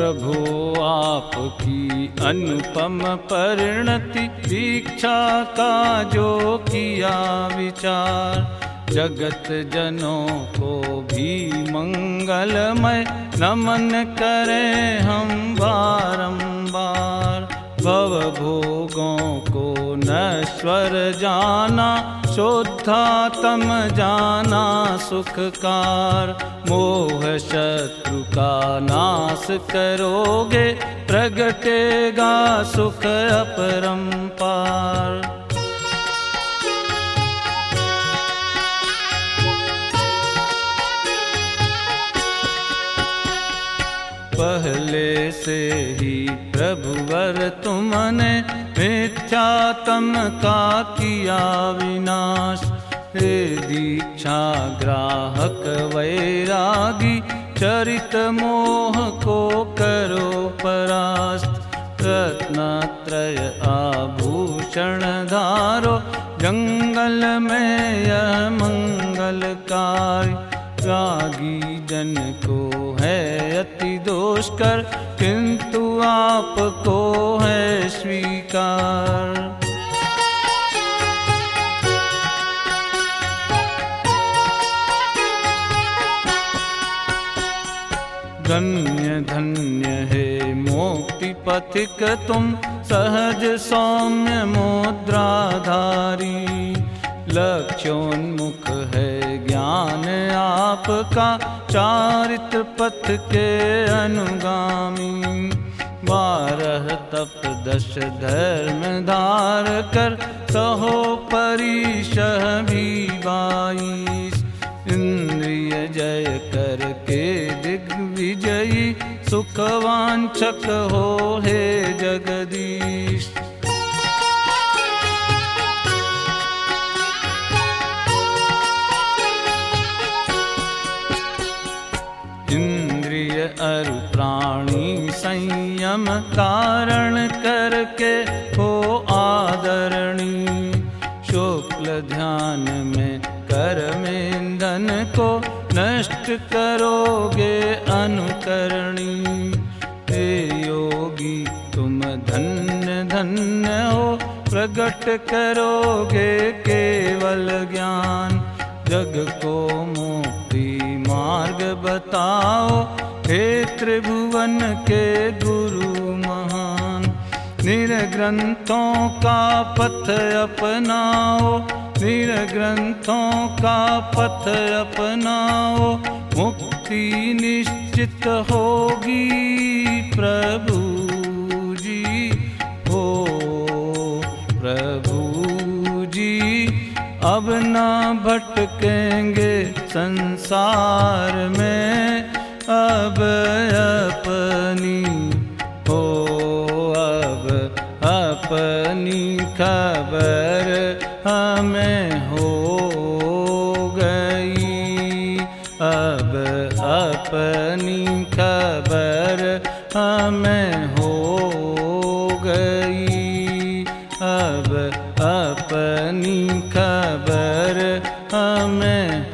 प्रभु आपकी अनुपम परिणति, दीक्षा का जो किया विचार, जगत जनों को भी मंगलमय नमन करें हम बारंबार। भव भोगों को नश्वर जाना, शुद्धात्म जाना सुखकार। मोह शत्रु का नाश करोगे, प्रगटेगा सुख अपरंपार। पहले से ही प्रभुवर तुमने मिथ्यात्म का किया विनाश। हे दीक्षा ग्राहक वैरागी, चरित मोह को करो परास्त। रत्नत्रय आभूषण धारो, जंगल में यह मंगलकारी। रागी जन को है अति दोषकर, किंतु आपको है स्वीकार। धन्य धन्य है मोक्ति पथिक तुम, सहज सौम्य मुद्राधारी। लक्ष्योन्मुख है ज्ञान आपका, चारित्र पथ के अनुगामी। 12 तप 10 धर्म धार कर, सहो परिशह भी 22। इंद्रिय जय करके दिग्विजयी, सुखवांछक हो हे जगदीश। इंद्रिय अरु प्राणी संयम धारण करके हो आदरणी। शुक्ल ध्यान में कर्मेंधन को नष्ट करोगे अनुकरणी। हे योगी तुम धन्य धन्य हो, प्रगट करोगे केवल ज्ञान। जग को मुक्ति मार्ग बताओ, हे त्रिभुवन के गुरु महान। निर्ग्रंथों का पथ अपनाओ, निर्ग्रंथों का पथ अपनाओ। मुक्ति निश्चित होगी प्रभु जी, हो प्रभु जी। अब ना भटकेंगे संसार में, अब अपनी हो अब अपनी खबर हमें हो गई। अब अपनी खबर हमें हो गई। अब अपनी खबर हमें